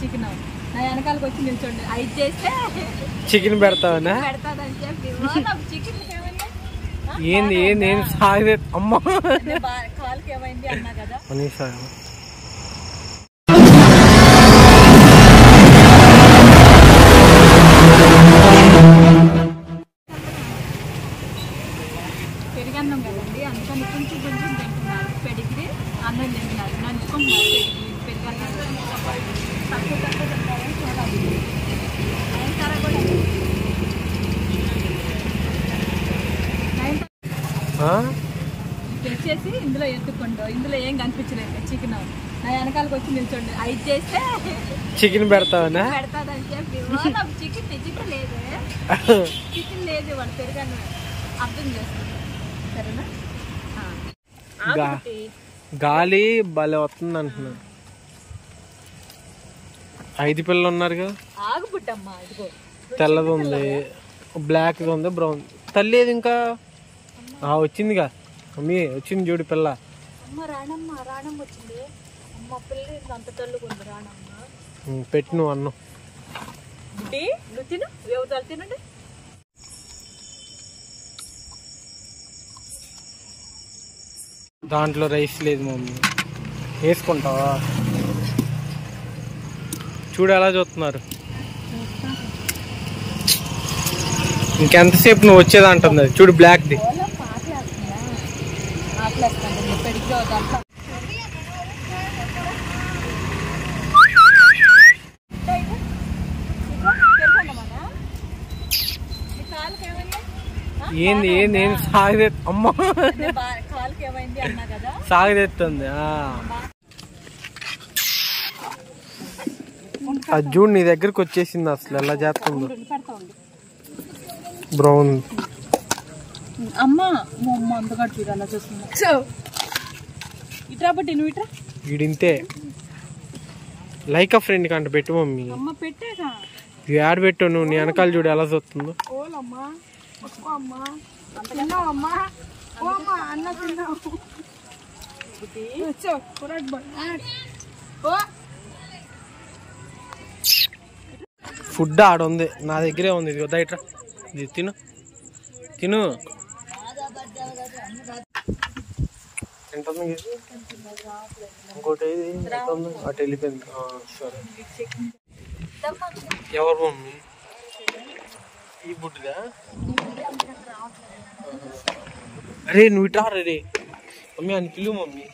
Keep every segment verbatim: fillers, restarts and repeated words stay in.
Chicken నా వెనకాలకి వచ్చి నిల్చోండి ఐదు చేస్తే చికెన్ పెడతావనా పెడతాదని చెప్పి చికెన్ ఏంది ఏంది ఏం సాగదే అమ్మ కాలుకి ఏమైంది అన్నా కదా పెరిగన్నం కదండి అందుకని కొంచెం కొంచెం తింటున్నారు పెడిగిరి అన్నం తింటున్నారు నంచుకుంటున్నారు పెరిగన్నం తక్కువ తక్కువ తింటారని చూడాలి నయనతార కూడా తెచ్చేసి ఇందులో ఎత్తుకుంటూ ఇందులో ఏం కనిపించలేదు చికెన్ నా వెనకాలకి వచ్చి నిల్చోండి ఐదు చేస్తే చికెన్ పెడతావనా పెడతాదని చెప్పి చికెన్ చికెన్ లేదు చికెన్ లేదు వాడు పెరుగన్నం అర్థం చేస్తుంది సరేనా గాలి భలే వస్తుంది అంటున్నా ఐదు పిల్లలు ఉన్నారుగా ఆగుపుట్టమ్మా ఇదిగో తెల్లది ఉంది బ్లాక్ ఉంది బ్రౌన్ తల్లి ఏది ఇంకా వచ్చిందిగా మమ్మీ వచ్చింది చూడు పిల్ల అమ్మ రాణమ్మ రాణమ్మ వచ్చింది అమ్మ పిల్ల అంత తల్లుకుంది రాణమ్మ పెట్టి నువ్వు అన్నం నువ్వు తిను ఎవరు తినండి దాంట్లో రైస్ లేదు మమ్మీ వేసుకుంటావా చూడు ఎలా చూస్తున్నారు ఇంకెంతసేపు నువ్వు వచ్చేది అంటుంది చూడు బ్లాక్ది ఏంది ఏంది ఏం సాగదే అమ్మ సాగదెత్తుంది అది చూడు నీ దగ్గరకు వచ్చేసింది అసలు ఎలా చేస్తుందో బ్రౌన్ అమ్మా అంతగా చూడు అలా చూస్తుంది ఇట్రా బట్టి నువ్వు ఇట్రా వీడింతే లైక్ ఆ ఫ్రెండ్ కంట పెట్టు మమ్మీ అమ్మ పెట్టాక ఇది యాడ్ పెట్టు నువ్వు నీ వెనకాల చూడు ఎలా చూస్తుందో ఫుడ్ ఆడ ఉంది నా దగ్గరే ఉంది ఇది వద్దా ఇట్రా ఇది తిను తిను ఇంకోటి అటు వెళ్ళిపోయింది సరే ఎవరు మమ్మీ ఈ బుడ్డిదా అరే నువ్వు ఇట్రా రే మమ్మీ అని పిలువు మమ్మీ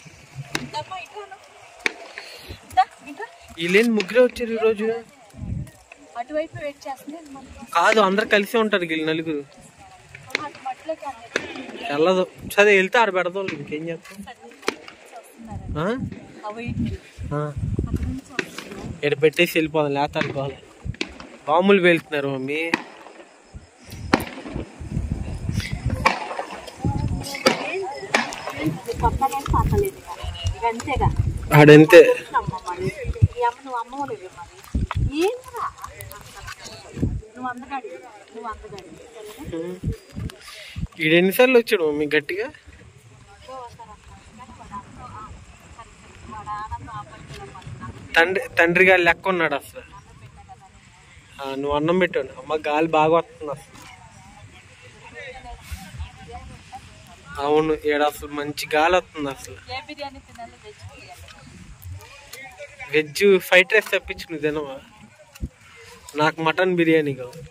వీళ్ళేంటి ముగ్గురే వచ్చారు ఈరోజు కాదు అందరు కలిసే ఉంటారు వీళ్ళు నలుగురు వెళ్ళదు సరే వెళ్తే ఆడ పెడతాం ఇంకేం చేస్తాం ఇక్కడ పెట్టేసి వెళ్ళిపోదాం లేత అనుకోవాలి బాంబులు వెళ్తున్నారు మమ్మీ ఆడంతే ఈడు ఎన్నిసార్లు వచ్చాడు మమ్మీ గట్టిగా తండ్రి తండ్రి గారు లెక్క ఉన్నాడు అసలు నువ్వు అన్నం పెట్టాను అమ్మ గాలి బాగా వస్తుంది అసలు అవును ఏడు అసలు మంచి గాలి వస్తుంది అసలు వెజ్ ఫ్రైడ్ రైస్ తెప్పించు నువ్వు తినవా నాకు మటన్ బిర్యానీ కావాలి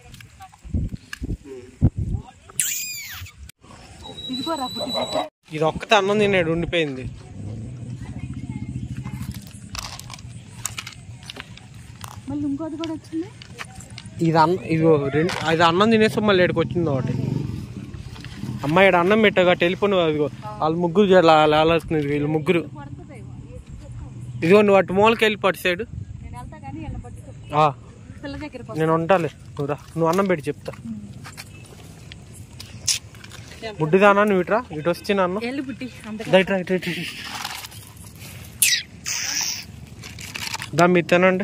ఇది ఒక్కతే అన్నం తిన్నాడు ఉండిపోయింది ఇది అన్న ఇదిగో రెండు ఇది అన్నం తినేసి మళ్ళీ ఇక్కడికి వచ్చింది ఒకటి అమ్మాయి ఇక్కడ అన్నం పెట్టాక టెలిఫోన్ అదిగో వాళ్ళు ముగ్గురు లాలాడుతుంది వీళ్ళు ముగ్గురు ఇదిగో నువ్వు అటు మూలకి వెళ్ళి పట్టు సైడ్ నేను ఉంటాలే నువ్వు రా నువ్వు అన్నం పెట్టి చెప్తా బుడ్డిదానా నువ్వు ఇట్రా ఇటు వచ్చి అన్నం ఇట్రా ఇటు ఇటు దా మీరు తినండి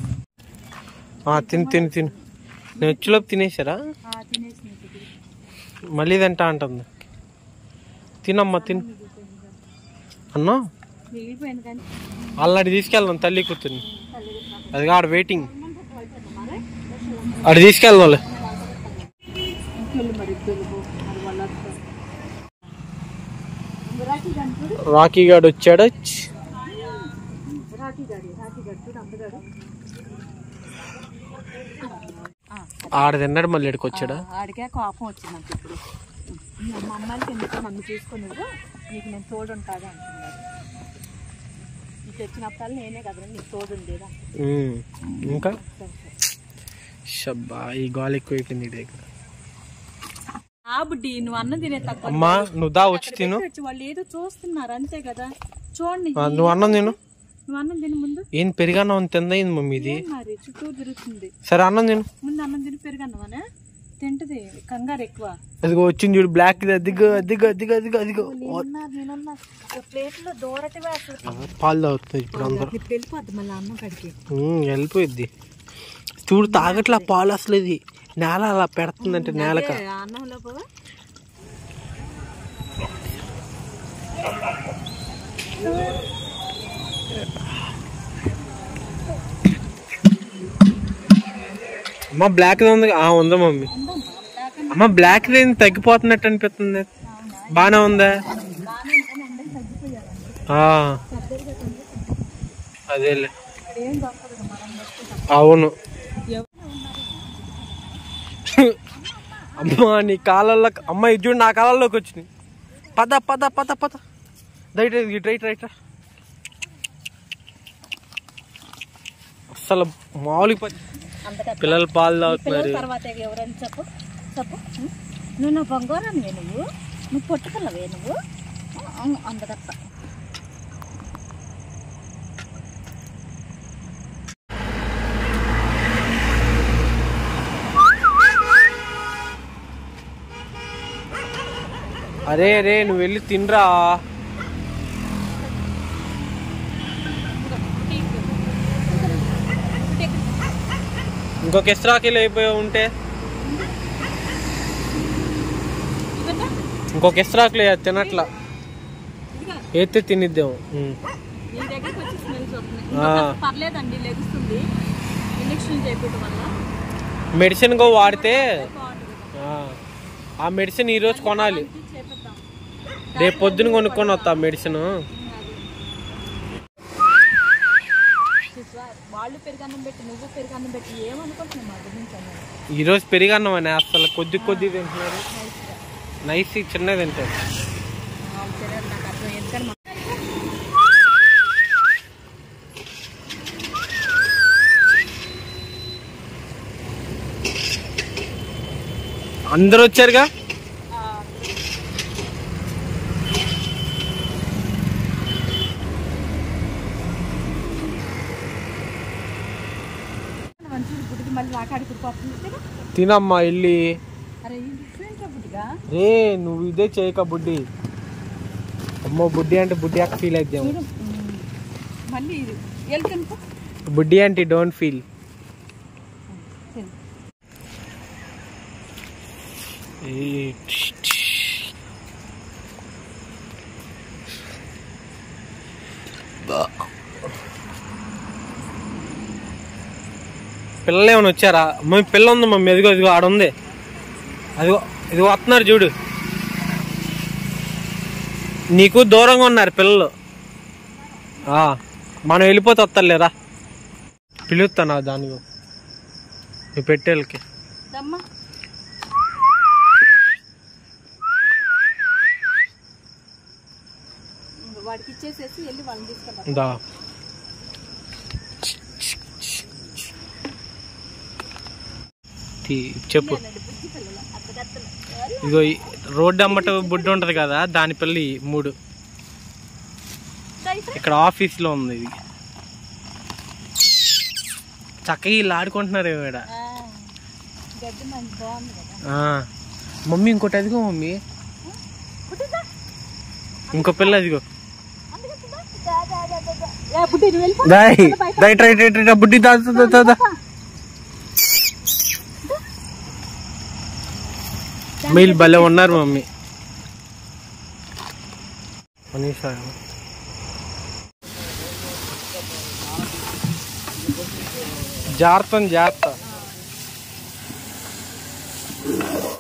తిని తిని తిని నేను వచ్చేలోపు తినేసారా మళ్ళీ తింటా అంటుంది. తినమ్మా తిను అన్నా. అల్లాడి తీసుకెళ్దాం తల్లి కూర్చుని. అది ఆడ వెయిటింగ్, ఆడ తీసుకెళ్దాం వాళ్ళు. రాకీ గాడు వచ్చాడు. ఆడ తిన్నాడు మళ్ళీ ఎక్కడికి వచ్చాడా? ఆడికే కోపం వచ్చింది నాకు. ఇప్పుడు మా అమ్మాయికి ఎందుకో నన్ను చూసుకున్నాడు, నీకు నేను తోడుంటాగా అంటున్నాడు. నీకు వచ్చినప్పుడు నేనే కదా నీకు తోడుండేదా. ఇంకా షబ్బా ఈ గాలి ఎక్కువైపోయింది దగ్గర. ఆ బుడ్డి నువ్వు అన్నం తినే తక్కువ. అమ్మా నువ్వు దా వచ్చి తిను. వాళ్ళు ఏదో చూస్తున్నారు అంతే కదా, చూడండి. నువ్వు అన్నం తిను. నువ్వు అన్నం తిని ముందు. ఏం పెరిగన్నం తిందయింది మమ్మీ ఇది. మరి చుట్టూ తిరుగుతుంది. సరే అన్నం తిను ముందు. అన్నం తిని పెరిగన్నవానే తింటది, కంగారు ఎక్కువ. అదిగో వచ్చింది చూడు బ్లాక్. అదిగో అదిగో అదిగో అదిగో అదిగో ప్లేట్ లో దూరటివే పాలు తాగుతుంది ఇప్పుడు అందరూ. వెళ్ళిపోద్ది మళ్ళీ అన్నం కడికి వెళ్ళిపోయిద్ది. చూడు తాగట్లా పాలు అసలు. ఇది నేల అలా పెడుతుందంటే నేలక అన్నంలో పోవా. అమ్మ బ్లాక్ ఉంది. ఉందా మమ్మీ? అమ్మ బ్లాక్ తగ్గిపోతున్నట్టు అనిపిస్తుంది. బానే ఉందా? అదేలే అవును. అమ్మా నీ కాళ్ళల్లో అమ్మ ఇది చూడు నా కాళ్ళల్లోకి వచ్చినాయి. పద పద పద పద రైట్ రైట్ రైట్. అసలు మామూలుగా పిల్లలు పాలు తాగుతున్నారు. తర్వాత ఎవరైనా చెప్పు చెప్పు నువ్వు నా బంగారానివే, నువ్వు నువ్వు పొట్టుకల్లవే, నువ్వు అందరప్ప. అరే అరే నువ్వు వెళ్ళి తినరా. ఇంకొక ఎస్రాకిలు అయిపోయి ఉంటే ఇంకొక ఎస్రాకులు తినట్లా అయితే తినిద్దాము. మెడిసిన్ గో వాడితే ఆ మెడిసిన్ ఈరోజు కొనాలి, రేపు పొద్దున కొనుక్కొని వస్తా మెడిసిన్. ఈరోజు పెరిగన్నం అని అసలు కొద్ది కొద్ది తింటున్నారు. నైస్ చిన్నది తింటారు. అందరు వచ్చారుగా. తినమ్మా వెళ్ళి. రే నువ్వు ఇదే చేయక బుడ్డి. అమ్మో బుడ్డి అంటే బుడ్డి అక్క ఫీల్ అయిద్దాం. బుడ్డి అంటే డోంట్ ఫీల్. పిల్లలు ఏమైనా వచ్చారా? మమ్మీ పిల్ల ఉంది మమ్మీ. ఎదిగో ఎదిగో ఆడ ఉంది. అదిగో ఇది వస్తున్నారు చూడు. నీకు దూరంగా ఉన్నారు పిల్లలు. మనం వెళ్ళిపోతే వస్తారులేరా. పిలుస్తాను దానికి నువ్వు పెట్టేళ్ళకి. దా చెప్పు. ఇగో రోడ్డు అమ్మట బుడ్డ ఉంటది కదా, దాని పిల్ల మూడు ఇక్కడ ఆఫీస్ లో ఉంది. ఇది చక్కగా వీళ్ళు ఆడుకుంటున్నారు ఏమిడ. మమ్మీ ఇంకోటి అదిగో మమ్మీ, ఇంకో పిల్ల అదిగో. బుడ్డి దా వీళ్ళు భలే ఉన్నారు మమ్మీ. మనీషా జాగ్రత్త జాగ్రత్త.